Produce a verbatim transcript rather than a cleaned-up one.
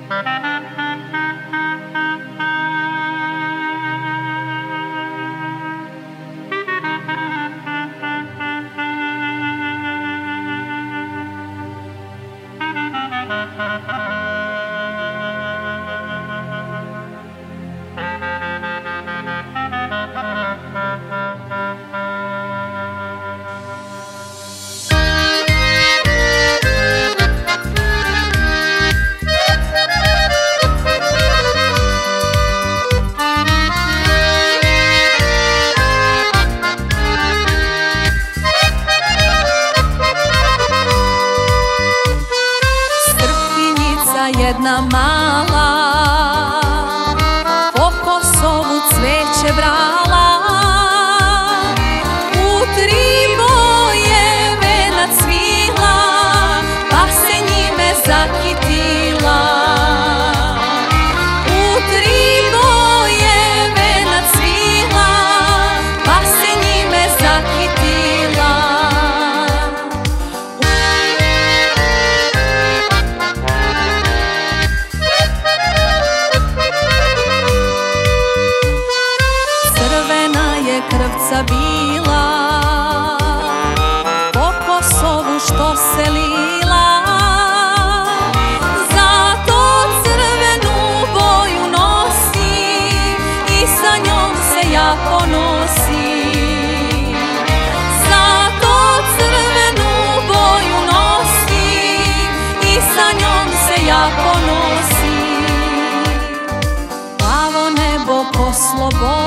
Jedna mala po Kosovu cveće brala, u tri boje venac svila, pa se njime zakitila. U tri boje venac svila, pa se njime zakitila. Krvca bila po Kosovu što se lila, zato crvenu boju nosi i sa njom se ja ponosim. Zato crvenu boju nosi i sa njom se ja ponosim. Plavo nebo po slobodi